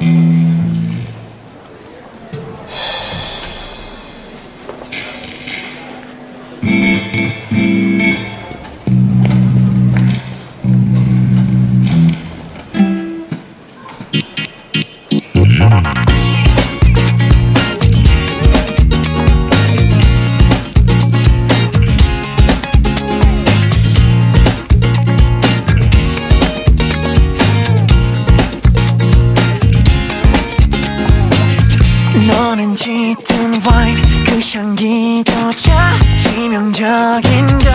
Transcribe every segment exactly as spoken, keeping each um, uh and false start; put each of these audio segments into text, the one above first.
너는 짙은 와인 그 향기조차 치명적인 걸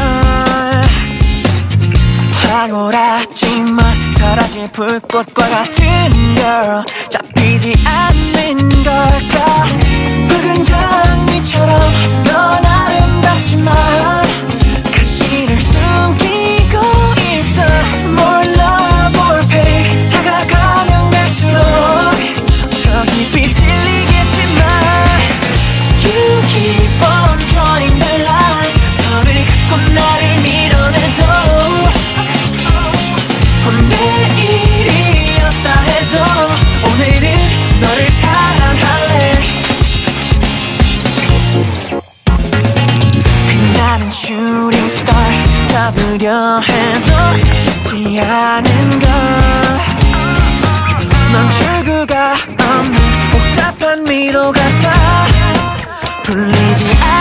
황홀하지만 사라질 불꽃과 같은 걸 잡히지 않는 걸까. 붉은 장미처럼 넌 아름답지만 가시를 숨기고 있어. 몰라 볼페 다가가면 갈수록 더 깊이 찔리겠지만 You keep on joining the line. 선을 긋고 나를 밀어내도 내일이었다 해도 오늘은 너를 사랑할래. 나는 슈팅 스타 잡으려 해도 쉽지 않은 걸. 넌 출구가 없는 복잡한 미로 같아. 풀리지 않아.